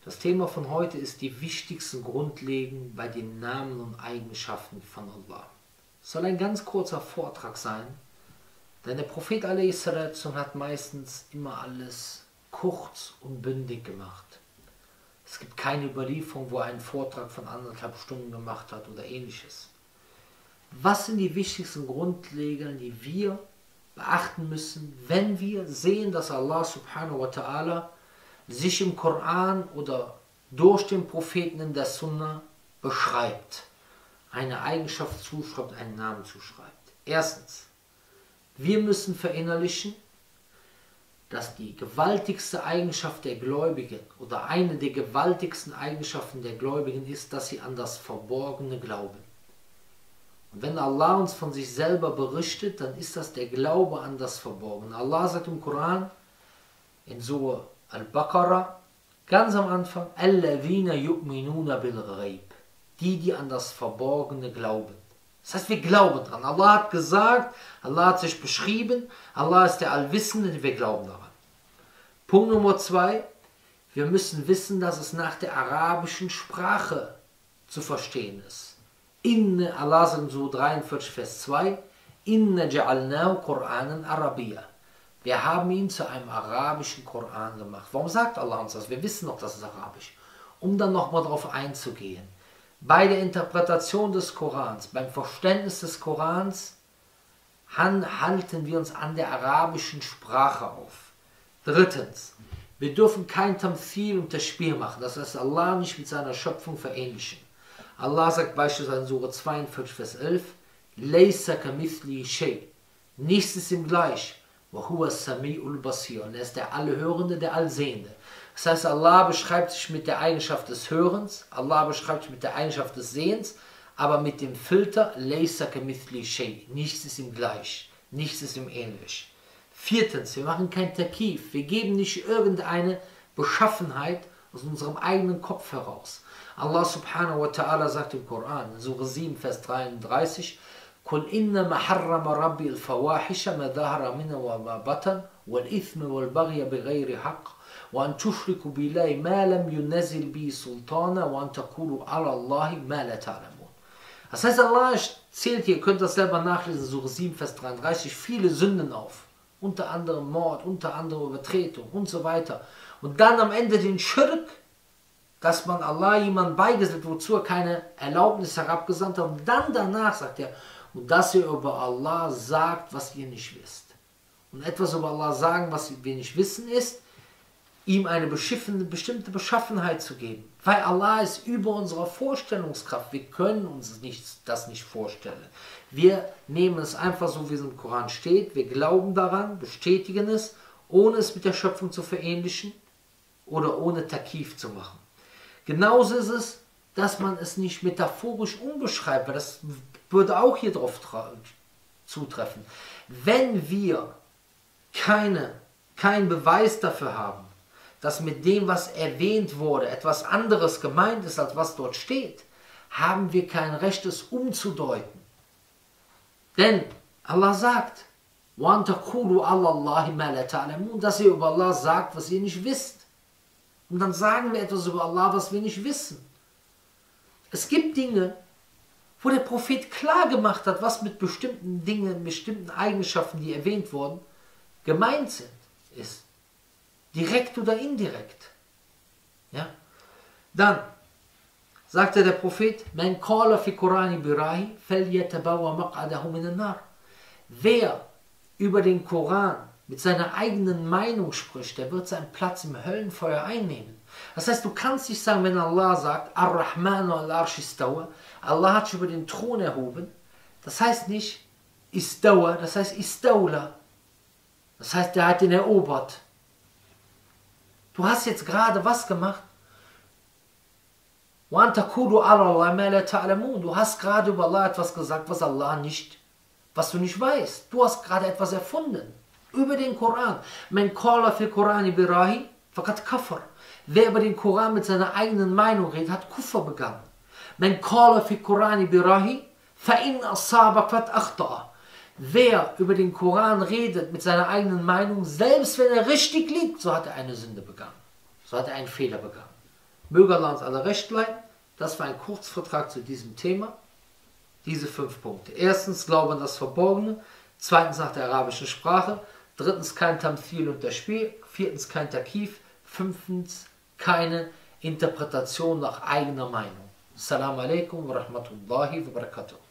Das Thema von heute ist die wichtigsten Grundlegenden bei den Namen und Eigenschaften von Allah. Es soll ein ganz kurzer Vortrag sein, denn der Prophet a.s. hat meistens immer alles kurz und bündig gemacht. Es gibt keine Überlieferung, wo er einen Vortrag von 1,5 Stunden gemacht hat oder ähnliches. Was sind die wichtigsten Grundregeln, die wir beachten müssen, wenn wir sehen, dass Allah subhanahu wa ta'ala sich im Koran oder durch den Propheten in der Sunna beschreibt, eine Eigenschaft zuschreibt, einen Namen zuschreibt? Erstens, wir müssen verinnerlichen, dass die gewaltigste Eigenschaft der Gläubigen oder eine der gewaltigsten Eigenschaften der Gläubigen ist, dass sie an das Verborgene glauben. Und wenn Allah uns von sich selber berichtet, dann ist das der Glaube an das Verborgene. Allah sagt im Koran, in Surah Al-Baqarah, ganz am Anfang, Alladhina yu'minuna bil ghaib, die an das Verborgene glauben. Das heißt, wir glauben dran. Allah hat gesagt, Allah hat sich beschrieben, Allah ist der Allwissende, wir glauben daran. Punkt Nummer 2, wir müssen wissen, dass es nach der arabischen Sprache zu verstehen ist. Inna, Allah sagt in Surah 43, Vers 2, Inna ja'alnahu Qur'anan Arabiyya. Wir haben ihn zu einem arabischen Koran gemacht. Warum sagt Allah uns das? Wir wissen doch, das ist arabisch. Um dann nochmal darauf einzugehen. Bei der Interpretation des Korans, beim Verständnis des Korans, halten wir uns an der arabischen Sprache auf. Drittens, wir dürfen kein Tamthil und Tashbih machen. Das heißt, Allah nicht mit seiner Schöpfung verähnlichen. Allah sagt beispielsweise in Surah 42, Vers 11, Laysa kamithli shay. Nichts ist ihm gleich. Wa huwa as-sami'ul basir. Und er ist der Allhörende, der Allsehende. Das heißt, Allah beschreibt sich mit der Eigenschaft des Hörens, Allah beschreibt sich mit der Eigenschaft des Sehens, aber mit dem Filter Laysa kamithli shay. Nichts ist ihm gleich, nichts ist ihm ähnlich. Viertens, wir machen kein Takif, wir geben nicht irgendeine Beschaffenheit aus unserem eigenen Kopf heraus. Allah subhanahu wa ta'ala sagt im Koran, in Surah 7, Vers 33, قل إنما حرم ربي الفواحش ما ظهر منها وما بطن والإثم والبغي بغير حق وأن تشركوا بالله ما لم ينزل به سلطانا وأن تقولوا على الله ما لا تعلمون. Das heißt, Allah zählt hier, ihr könnt das selber nachlesen, Surah 7, Vers 33, viele Sünden auf. Unter anderem Mord, unter anderem Übertretung und so weiter. Und dann am Ende den Schirk, dass man Allah jemand beigesetzt, wozu er keine Erlaubnis herabgesandt hat. Und dann danach sagt er, und dass ihr über Allah sagt, was ihr nicht wisst. Und etwas über Allah sagen, was wir nicht wissen, ist, ihm eine bestimmte Beschaffenheit zu geben. Weil Allah ist über unserer Vorstellungskraft. Wir können uns das nicht vorstellen. Wir nehmen es einfach so, wie es im Koran steht. Wir glauben daran, bestätigen es, ohne es mit der Schöpfung zu verähnlichen oder ohne Takif zu machen. Genauso ist es, dass man es nicht metaphorisch umbeschreibt, weil das würde auch hier drauf zutreffen. Wenn wir keinen Beweis dafür haben, dass mit dem, was erwähnt wurde, etwas anderes gemeint ist, als was dort steht, haben wir kein Recht, es umzudeuten. Denn Allah sagt, dass ihr über Allah sagt, was ihr nicht wisst. Und dann sagen wir etwas über Allah, was wir nicht wissen. Es gibt Dinge, wo der Prophet klar gemacht hat, was mit bestimmten Dingen, bestimmten Eigenschaften, die erwähnt wurden, gemeint ist. Direkt oder indirekt. Ja? Dann sagte der Prophet, Man qala fi Qurani birahi falyatabawa maq'adahu minan nar. Wer über den Koran mit seiner eigenen Meinung spricht, der wird seinen Platz im Höllenfeuer einnehmen. Das heißt, du kannst nicht sagen, wenn Allah sagt, Ar-Rahmanu al-Arsh istawa, Allah hat sich über den Thron erhoben, das heißt nicht Istawa, das heißt Istawla. Das heißt, der hat ihn erobert. Du hast jetzt gerade was gemacht? Du hast gerade über Allah etwas gesagt, was du nicht weißt. Du hast gerade etwas erfunden. Über den Koran. Man qala fi Qurani birahi faqad kafar. Wer über den Koran mit seiner eigenen Meinung redet, hat Kufr begangen. Man qala fi Qurani birahi fa in asaba faqad akhta'a. Wer über den Koran redet mit seiner eigenen Meinung, selbst wenn er richtig liegt, so hat er eine Sünde begangen. So hat er einen Fehler begangen. Möge Allah uns alle recht leiten. Das war ein Kurzvortrag zu diesem Thema. Diese 5 Punkte. Erstens, Glaube an das Verborgene. Zweitens, nach der arabischen Sprache. Drittens, kein Tamthil und das Spiel. Viertens, kein Takif. Fünftens, keine Interpretation nach eigener Meinung. Assalamu alaikum wa rahmatullahi wa barakatuh.